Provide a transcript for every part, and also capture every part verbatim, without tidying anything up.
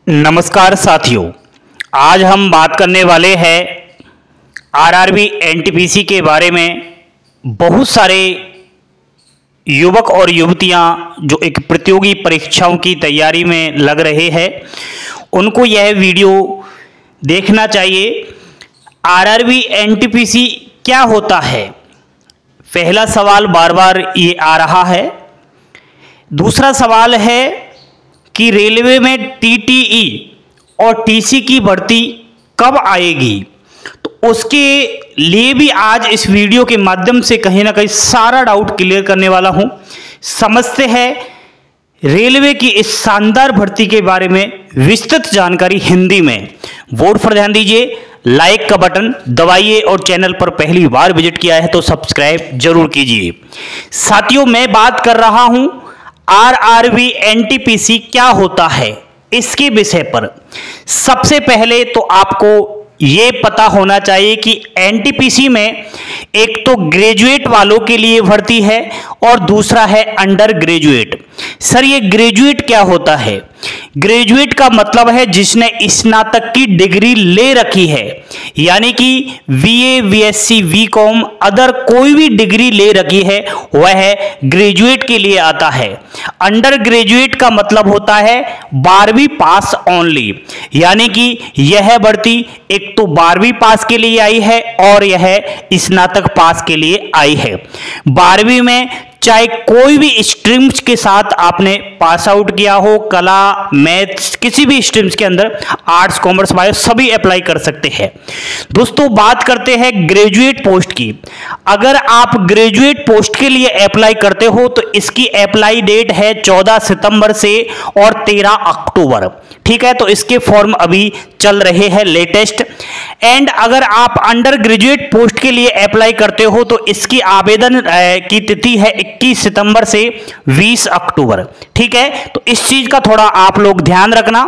नमस्कार साथियों, आज हम बात करने वाले हैं आरआरबी एनटीपीसी के बारे में। बहुत सारे युवक और युवतियां जो एक प्रतियोगी परीक्षाओं की तैयारी में लग रहे हैं, उनको यह वीडियो देखना चाहिए। आरआरबी एनटीपीसी क्या होता है, पहला सवाल बार बार ये आ रहा है। दूसरा सवाल है कि रेलवे में टीटीई और टीसी की भर्ती कब आएगी, तो उसके लिए भी आज इस वीडियो के माध्यम से कहीं ना कहीं सारा डाउट क्लियर करने वाला हूं। समझते हैं रेलवे की इस शानदार भर्ती के बारे में विस्तृत जानकारी हिंदी में। बोर्ड पर ध्यान दीजिए, लाइक का बटन दबाइए और चैनल पर पहली बार विजिट किया है तो सब्सक्राइब जरूर कीजिए। साथियों, मैं बात कर रहा हूं आरआरबी एनटीपीसी क्या होता है, इसके विषय पर। सबसे पहले तो आपको ये पता होना चाहिए कि एनटीपीसी में एक तो ग्रेजुएट वालों के लिए भर्ती है और दूसरा है अंडर ग्रेजुएट। सर, ये ग्रेजुएट क्या होता है? ग्रेजुएट का मतलब है जिसने स्नातक की डिग्री ले रखी है, यानी कि बीए, बीएससी, बीकॉम अदर कोई भी डिग्री ले रखी है, वह ग्रेजुएट के लिए आता है। अंडर ग्रेजुएट का मतलब होता है बारहवीं पास ओनली, यानी कि यह भर्ती एक तो बारहवीं पास के लिए आई है और यह स्नातक पास के लिए आई है। बारहवीं में चाहे कोई भी स्ट्रीम्स के साथ आपने पास आउट किया हो, कला, मैथ्स, किसी भी स्ट्रीम्स के अंदर, आर्ट्स, कॉमर्स, बायो सभी अप्लाई कर सकते हैं। दोस्तों, बात करते हैं ग्रेजुएट पोस्ट की। अगर आप ग्रेजुएट पोस्ट के लिए अप्लाई करते हो तो इसकी अप्लाई डेट है चौदह सितंबर से और तेरह अक्टूबर। ठीक है, तो इसके फॉर्म अभी चल रहे हैं लेटेस्ट। एंड अगर आप अंडर ग्रेजुएट पोस्ट के लिए अप्लाई करते हो तो इसकी आवेदन की तिथि है इक्कीस सितंबर से बीस अक्टूबर। ठीक है, तो इस चीज का थोड़ा आप लोग ध्यान रखना।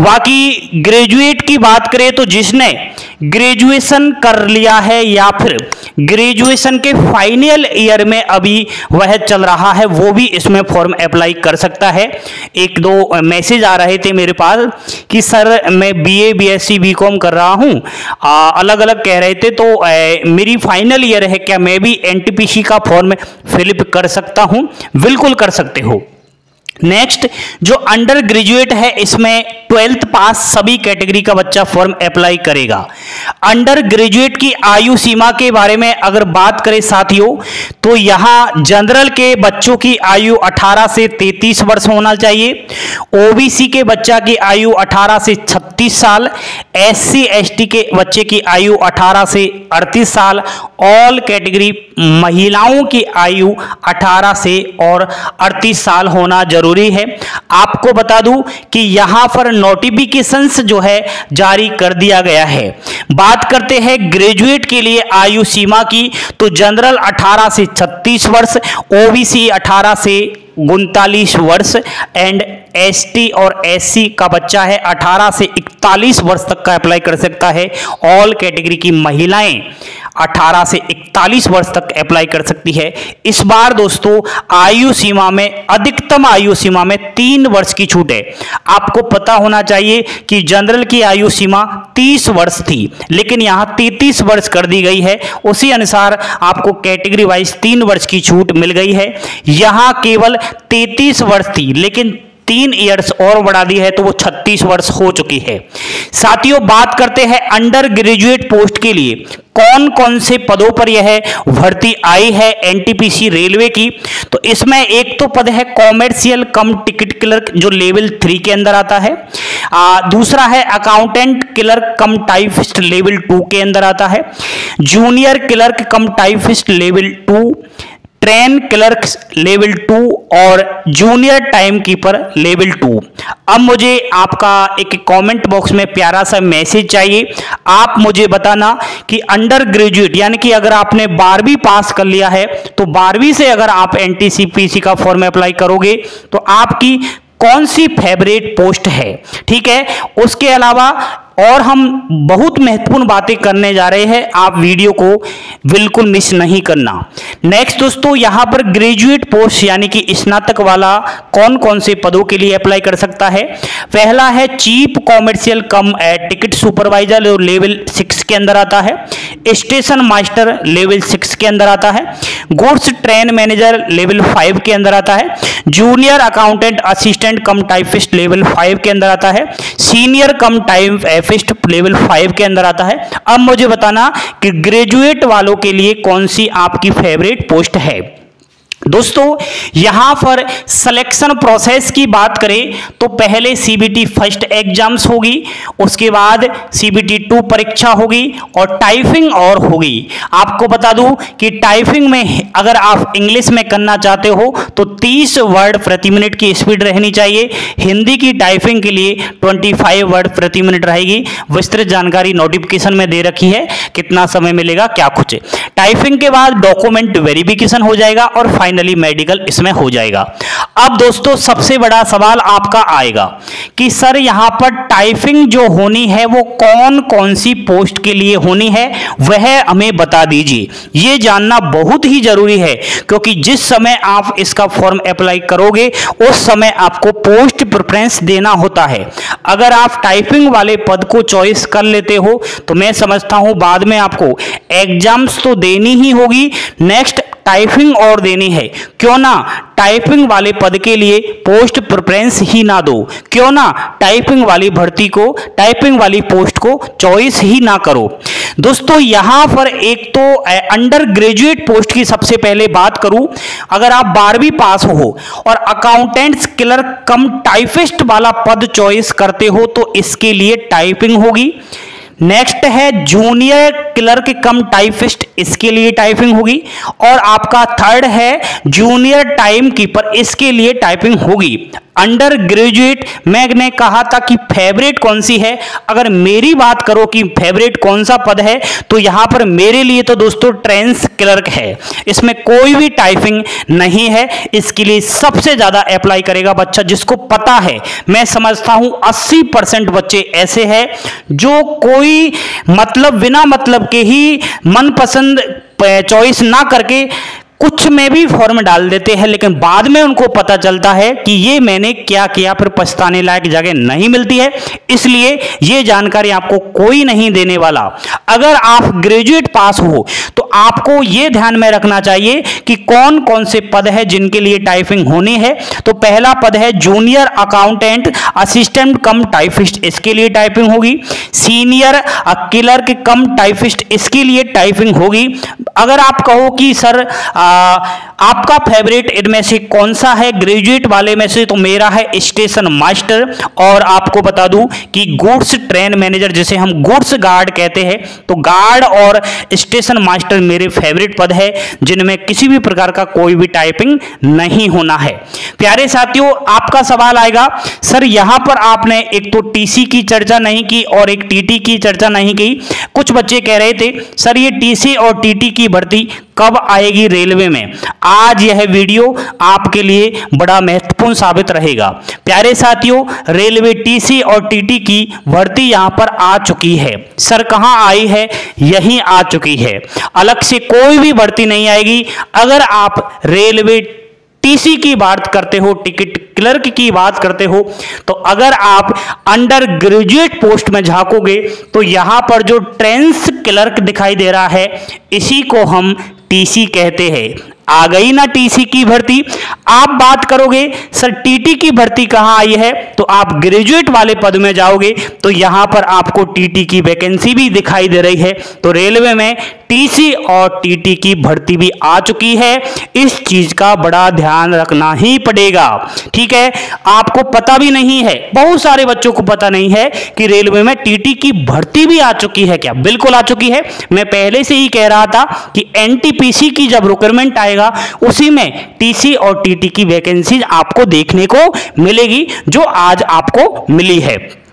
बाकी ग्रेजुएट की बात करें तो जिसने ग्रेजुएशन कर लिया है या फिर ग्रेजुएशन के फाइनल ईयर में अभी वह चल रहा है, वो भी इसमें फॉर्म अप्लाई कर सकता है। एक दो मैसेज आ रहे थे मेरे पास कि सर मैं बीए, बीएससी, बीकॉम कर रहा हूं, अलग अलग कह रहे थे, तो आ, मेरी फाइनल ईयर है, क्या मैं भी एनटीपीसी का फॉर्म फिलअप कर सकता हूं? बिल्कुल कर सकते हो। नेक्स्ट, जो अंडर ग्रेजुएट है इसमें ट्वेल्थ पास सभी कैटेगरी का बच्चा फॉर्म अप्लाई करेगा। अंडर ग्रेजुएट की आयु सीमा के बारे में अगर बात करें साथियों, तो यहां जनरल के बच्चों की आयु अठारह से तैंतीस वर्ष होना चाहिए, ओबीसी के बच्चा की आयु अठारह से छत्तीस साल, एससी एसटी के बच्चे की आयु अठारह से अड़तीस साल, ऑल कैटेगरी महिलाओं की आयु अठारह से और अड़तीस साल होना जरूरी है। आपको बता दूं कि यहां पर नोटिफिकेशंस जो है जारी कर दिया गया है। बात करते हैं ग्रेजुएट के लिए आयु सीमा की, तो जनरल अठारह से छत्तीस वर्ष, ओबीसी अठारह से उनतालीस वर्ष एंड एसटी और एससी का बच्चा है अठारह से इकतालीस वर्ष तक का अप्लाई कर सकता है। ऑल कैटेगरी की महिलाएं अठारह से इकतालीस वर्ष तक अप्लाई कर सकती है। इस बार दोस्तों आयु सीमा में, अधिकतम आयु सीमा में तीन वर्ष की छूट है। आपको पता होना चाहिए कि जनरल की आयु सीमा तीस वर्ष थी, लेकिन यहां तैंतीस वर्ष कर दी गई है। उसी अनुसार आपको कैटेगरी वाइज तीन वर्ष की छूट मिल गई है। यहां केवल तैंतीस वर्ष थी, लेकिन तीन इयर्स और बढ़ा दी है तो वो छत्तीस वर्ष हो चुकी है। साथियों, बात करते हैं अंडर ग्रेजुएट पोस्ट के लिए कौन कौन से पदों पर यह भर्ती आई है एनटीपीसी रेलवे की। तो इसमें एक तो पद है कॉमर्शियल कम टिकट क्लर्क, जो लेवल थ्री के अंदर आता है। आ, दूसरा है accountant clerk cum typist, level two के अंदर आता है। Junior clerk cum typist, level two. Train clerk level two और junior time keeper level two. अब मुझे आपका एक कमेंट बॉक्स में प्यारा सा मैसेज चाहिए। आप मुझे बताना कि अंडर ग्रेजुएट, यानी कि अगर आपने बारहवीं पास कर लिया है तो बारहवीं से अगर आप एनटीपीसी का फॉर्म अप्लाई करोगे तो आपकी कौन सी फेवरेट पोस्ट है, ठीक है। उसके अलावा और हम बहुत महत्वपूर्ण बातें करने जा रहे हैं, आप वीडियो को बिल्कुल मिस नहीं करना। नेक्स्ट दोस्तों, यहां पर ग्रेजुएट पोस्ट यानी कि स्नातक वाला कौन कौन से पदों के लिए अप्लाई कर सकता है। पहला है chief commercial cum ticket supervisor, जो लेवल सिक्स के अंदर आता है। स्टेशन मास्टर लेवल सिक्स के अंदर आता है। Goods train manager level five के अंदर आता है। Junior accountant assistant cum typist level five के अंदर आता है। Senior cum typist level five के अंदर आता है। अब मुझे बताना कि ग्रेजुएट वालों के लिए कौन सी आपकी फेवरेट पोस्ट है। दोस्तों यहां पर सिलेक्शन प्रोसेस की बात करें तो पहले सीबीटी फर्स्ट एग्जाम्स होगी, उसके बाद सीबीटी टू परीक्षा होगी और टाइपिंग और होगी। आपको बता दूं कि टाइपिंग में अगर आप इंग्लिश में करना चाहते हो तो तीस वर्ड प्रति मिनट की स्पीड रहनी चाहिए। हिंदी की टाइपिंग के लिए पच्चीस वर्ड प्रति मिनट रहेगी। विस्तृत जानकारी नोटिफिकेशन में दे रखी है, कितना समय मिलेगा क्या कुछ। टाइपिंग के बाद डॉक्यूमेंट वेरिफिकेशन हो जाएगा और फाइनली मेडिकल इसमें हो जाएगा। अब दोस्तों सबसे बड़ा सवाल आपका आएगा कि सर यहां पर टाइपिंग जो होनी है वो कौन कौन सी पोस्ट के लिए होनी है, वह हमें बता दीजिए। यह जानना बहुत ही जरूरी है क्योंकि जिस समय आप इसका फॉर्म अप्लाई करोगे उस समय आपको पोस्ट प्रेफरेंस देना होता है। अगर आप टाइपिंग वाले पद को चॉइस कर लेते हो तो मैं समझता हूं बाद में आपको एग्जाम्स तो देनी ही होगी, नेक्स्ट टाइपिंग और देनी है। क्यों ना टाइपिंग वाले पद के लिए पोस्ट प्रेफरेंस ही ना दो, क्यों ना टाइपिंग वाली भर्ती को, टाइपिंग वाली पोस्ट को चॉइस ही ना करो। दोस्तों यहां पर एक तो अंडर ग्रेजुएट पोस्ट की सबसे पहले बात करूं, अगर आप बारहवीं पास हो और अकाउंटेंट्स क्लर्क कम टाइपिस्ट वाला पद चॉइस करते हो तो इसके लिए टाइपिंग होगी। नेक्स्ट है जूनियर क्लर्क कम टाइपिस्ट, इसके लिए टाइपिंग होगी। और आपका थर्ड है जूनियर टाइम कीपर, इसके लिए टाइपिंग होगी। अंडर ग्रेजुएट मैंने कहा था कि फेवरेट कौन सी है, अगर मेरी बात करो कि फेवरेट कौन सा पद है तो यहां पर मेरे लिए तो दोस्तों ट्रेंस क्लर्क है, इसमें कोई भी टाइपिंग नहीं है। इसके लिए सबसे ज्यादा अप्लाई करेगा बच्चा जिसको पता है। मैं समझता हूं अस्सी परसेंट बच्चे ऐसे हैं जो कोई मतलब बिना मतलब के ही मनपसंद चॉइस ना करके कुछ में भी फॉर्म डाल देते हैं, लेकिन बाद में उनको पता चलता है कि ये मैंने क्या किया, फिर पछताने लायक जगह नहीं मिलती है। इसलिए ये जानकारी आपको कोई नहीं देने वाला। अगर आप ग्रेजुएट पास हो तो आपको ये ध्यान में रखना चाहिए कि कौन कौन से पद है जिनके लिए टाइपिंग होनी है। तो पहला पद है junior accountant assistant cum typist, इसके लिए टाइपिंग होगी। सीनियर क्लर्क कम टाइपिस्ट, इसके लिए टाइपिंग होगी। अगर आप कहो कि सर आ, आपका फेवरेट इनमें से कौन सा है ग्रेजुएट वाले में से, तो मेरा है स्टेशन मास्टर। और आपको बता दूं कि गुड्स ट्रेन मैनेजर, जिसे हम गुड्स गार्ड कहते हैं, तो गार्ड और स्टेशन मास्टर मेरे फेवरेट पद है जिनमें किसी भी प्रकार का कोई भी टाइपिंग नहीं होना है। प्यारे साथियों आपका सवाल आएगा सर यहां पर आपने एक तो टीसी की चर्चा नहीं की और एक टीटी की चर्चा नहीं की। कुछ बच्चे कह रहे थे सर ये टीसी और टीटी की भर्ती कब आएगी रेलवे में। आज यह वीडियो आपके लिए बड़ा महत्वपूर्ण साबित रहेगा। प्यारे साथियों रेलवे टीसी और टीटी की भर्ती यहां पर आ चुकी है। सर कहां आई है, यहीं आ चुकी है, अलग से कोई भी भर्ती नहीं आएगी। अगर आप रेलवे टीसी की बात करते हो, टिकट क्लर्क की बात करते हो, तो अगर आप अंडर ग्रेजुएट पोस्ट में झांकोगे तो यहां पर जो ट्रेंस क्लर्क दिखाई दे रहा है इसी को हम टीसी कहते हैं। आ गई ना टीसी की भर्ती। आप बात करोगे सर टीटी की भर्ती कहां आई है, तो आप ग्रेजुएट वाले पद में जाओगे तो यहां पर आपको टीटी की वैकेंसी भी दिखाई दे रही है। तो रेलवे में टीसी और टीटी की भर्ती भी आ चुकी है। इस चीज का बड़ा ध्यान रखना ही पड़ेगा, ठीक है। आपको पता भी नहीं है, बहुत सारे बच्चों को पता नहीं है कि रेलवे में टीटी की भर्ती भी आ चुकी है। क्या बिल्कुल आ चुकी है। मैं पहले से ही कह रहा था कि एनटीपीसी की जब रिक्वायरमेंट आएगा उसी में टीसी और टीटी की वैकेंसी आपको देखने को मिलेगी, जो आज आपको मिली है।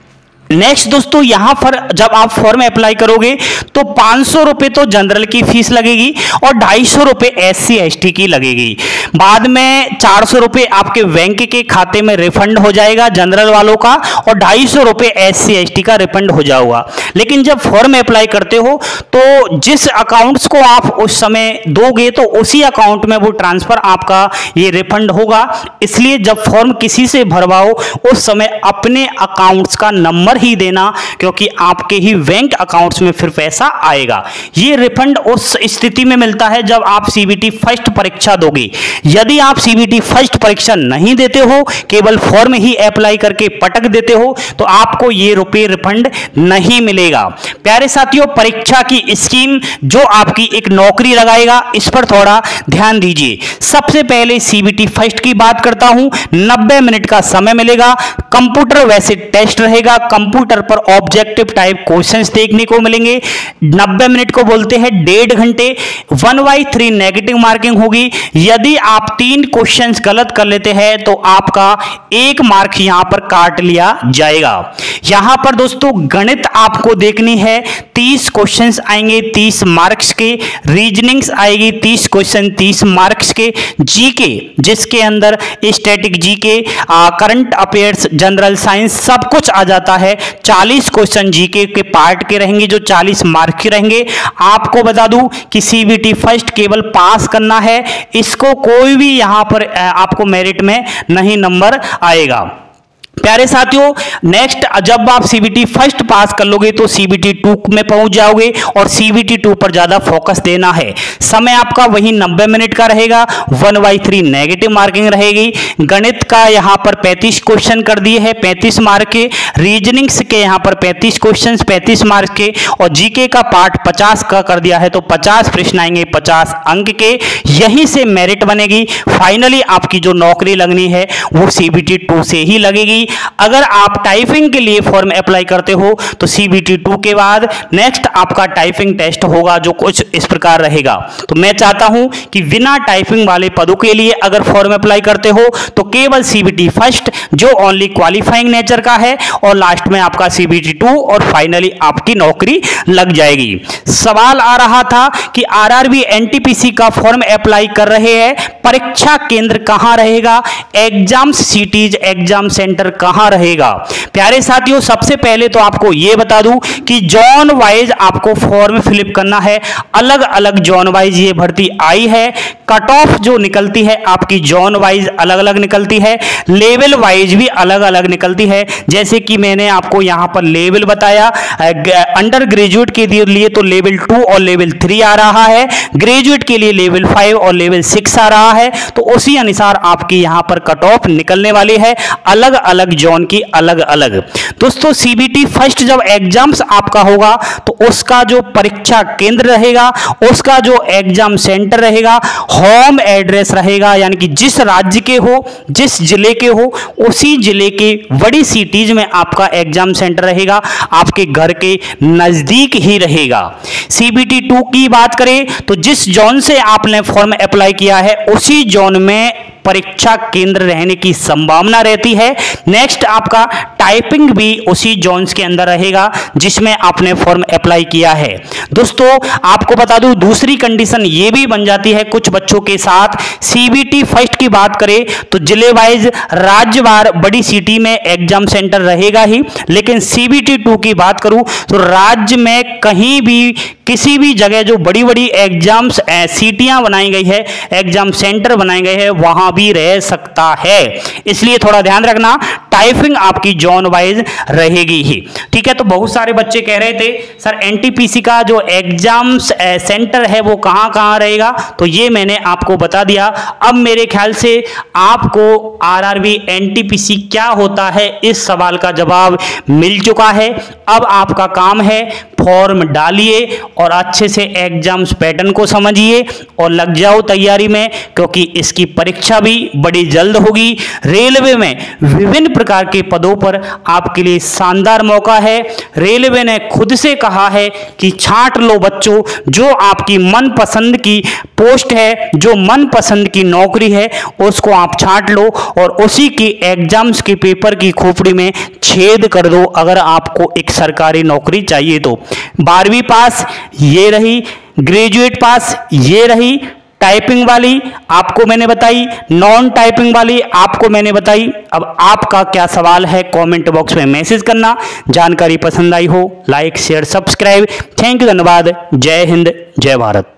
नेक्स्ट दोस्तों, यहां पर जब आप फॉर्म अप्लाई करोगे तो पाँच सौ रुपए तो जनरल की फीस लगेगी और ढाई सौ रुपए एस सी एस टी की लगेगी। बाद में चार सौ रुपए आपके बैंक के खाते में रिफंड हो जाएगा जनरल वालों का, और ढाई सौ रुपए एस सी एस टी का रिफंड हो जाएगा। लेकिन जब फॉर्म अप्लाई करते हो तो जिस अकाउंट्स को आप उस समय दोगे तो उसी अकाउंट में वो ट्रांसफर आपका ये रिफंड होगा। इसलिए जब फॉर्म किसी से भरवाओ उस समय अपने अकाउंट्स का नंबर ही देना, क्योंकि आपके ही बैंक अकाउंट्स में फिर पैसा आएगा। ये रिफंड उस स्थिति में मिलता है जब आप सीबीटी फर्स्ट परीक्षा दोगे। यदि आप सीबीटी फर्स्ट परीक्षा नहीं देते हो, केवल फॉर्म ही अप्लाई करके पटक देते हो, तो आपको ये रुपए रिफंड नहीं मिलेगा। प्यारे साथियों, परीक्षा की स्कीम जो आपकी एक नौकरी लगाएगा, इस पर थोड़ा ध्यान दीजिए। सबसे पहले सीबीटी फर्स्ट की बात करता हूं। नब्बे मिनट का समय मिलेगा। कंप्यूटर वैसे टेस्ट रहेगा, कंप्यूटर पर ऑब्जेक्टिव टाइप क्वेश्चंस देखने को मिलेंगे। नब्बे मिनट को बोलते हैं डेढ़ घंटे। One by three negative marking होगी। यदि आप तीन क्वेश्चंस गलत कर लेते हैं तो आपका एक मार्क यहां पर काट लिया जाएगा। यहां पर दोस्तों गणित आपको देखनी है। तीस क्वेश्चंस आएंगे तीस मार्क्स के। रीजनिंग्स आएगी तीस क्वेश्चन तीस मार्क्स के। जीके जिसके अंदर static GK, current affairs, general science सब कुछ आ जाता है। चालीस क्वेश्चन जीके के पार्ट के रहेंगे जो चालीस मार्क के रहेंगे। आपको बता दूं कि सीबीटी फर्स्ट केवल पास करना है, इसको कोई भी यहां पर आपको मेरिट में नहीं नंबर आएगा। प्यारे साथियों, नेक्स्ट जब आप सीबीटी फर्स्ट पास कर लोगे तो सीबीटी टू में पहुंच जाओगे और सीबीटी टू पर ज्यादा फोकस देना है। समय आपका वही नब्बे मिनट का रहेगा। One by three negative marking रहेगी। गणित का यहां पर पैंतीस क्वेश्चन कर दिए हैं, पैंतीस मार्क के। रीजनिंग्स के यहां पर पैंतीस क्वेश्चन पैंतीस मार्क के, और जीके का पार्ट पचास का कर दिया है तो पचास प्रश्न आएंगे पचास अंक के। यहीं से मेरिट बनेगी। फाइनली आपकी जो नौकरी लगनी है वो सीबीटी टू से ही लगेगी। अगर आप टाइपिंग के लिए फॉर्म अप्लाई करते हो तो सीबीटी टू के बाद नेक्स्ट आपका टाइपिंग टेस्ट होगा जो कुछ इस प्रकार रहेगा। तो मैं चाहता हूं कि बिना टाइपिंग वाले पदों के लिए अगर फॉर्म अप्लाई करते हो तो केवल सीबीटी फर्स्ट जो ओनली क्वालिफाइंग नेचर का है, और लास्ट में आपका सीबीटी टू, और फाइनली आपकी नौकरी लग जाएगी। सवाल आ रहा था कि आरआरबी एनटीपीसी का फॉर्म अप्लाई कर रहे हैं, परीक्षा केंद्र कहां रहेगा, एग्जाम सिटीज एग्जाम सेंटर कहां रहेगा। प्यारे साथियों, सबसे पहले तो आपको यह बता दूं कि जोन वाइज आपको फॉर्म फिलअप करना है। अलग अलग जोन वाइज ये भर्ती आई है। कट ऑफ जो निकलती है आपकी जोन वाइज अलग अलग निकलती है, लेवल वाइज भी अलग अलग निकलती है। जैसे कि मैंने आपको यहां पर लेवल बताया, अंडर ग्रेजुएट के लिए तो लेवल टू और लेवल थ्री आ रहा है, ग्रेजुएट के लिए लेवल फाइव और लेवल सिक्स आ रहा है। तो उसी अनुसार आपकी यहां पर कट ऑफ निकलने वाली है, अलग अलग जोन की अलग अलग। दोस्तों सीबीटी फर्स्ट जब एग्जाम्स आपका होगा तो उसका जो परीक्षा केंद्र रहेगा, उसका जो एग्जाम सेंटर रहेगा, होम एड्रेस रहेगा, यानी कि जिस राज्य के हो, जिस जिले के हो, उसी जिले के बड़ी सिटीज में आपका एग्जाम सेंटर रहेगा, आपके घर के नजदीक ही रहेगा। सीबीटी टू की बात करें तो जिस जोन से आपने फॉर्म अप्लाई किया है उसी जोन में परीक्षा केंद्र रहने की संभावना रहती है। नेक्स्ट आपका टाइपिंग भी उसी जोन्स के अंदर रहेगा जिसमें आपने फॉर्म अप्लाई किया है। दोस्तों आपको बता दूं दूसरी कंडीशन ये भी बन जाती है कुछ बच्चों के साथ। सीबीटी फर्स्ट की बात करें तो जिले वाइज राज्यवार बड़ी सिटी में एग्जाम सेंटर रहेगा ही, लेकिन सीबीटी टू की बात करूं तो राज्य में कहीं भी किसी भी जगह जो बड़ी बड़ी एग्जाम्स सीटियां बनाई गई है, एग्जाम सेंटर बनाए गए हैं, वहां भी रह सकता है। इसलिए थोड़ा ध्यान रखना, टाइपिंग आपकी जोन वाइज रहेगी ही। ठीक है, तो बहुत सारे बच्चे कह रहे थे सर एनटीपीसी का जो एग्जाम सेंटर है वो कहां कहां रहेगा, तो ये मैंने आपको बता दिया। अब मेरे ख्याल से आपको आरआरबी एनटीपीसी क्या होता है इस सवाल का जवाब मिल चुका है। अब आपका काम है फॉर्म डालिए और अच्छे से एग्जाम्स पैटर्न को समझिए और लग जाओ तैयारी में, क्योंकि इसकी परीक्षा भी बड़ी जल्द होगी। रेलवे में विभिन्न प्रकार के पदों पर आपके लिए शानदार मौका है। रेलवे ने खुद से कहा है कि छांट लो बच्चों, जो आपकी मनपसंद की पोस्ट है, जो मनपसंद की नौकरी है, उसको आप छांट लो और उसी की एग्जाम्स के पेपर की खोपड़ी में छेद कर दो अगर आपको एक सरकारी नौकरी चाहिए तो। बारहवीं पास ये रही, ग्रेजुएट पास ये रही, टाइपिंग वाली आपको मैंने बताई, नॉन टाइपिंग वाली आपको मैंने बताई। अब आपका क्या सवाल है कमेंट बॉक्स में मैसेज करना। जानकारी पसंद आई हो like share subscribe. Thank you, धन्यवाद। जय हिंद, जय भारत।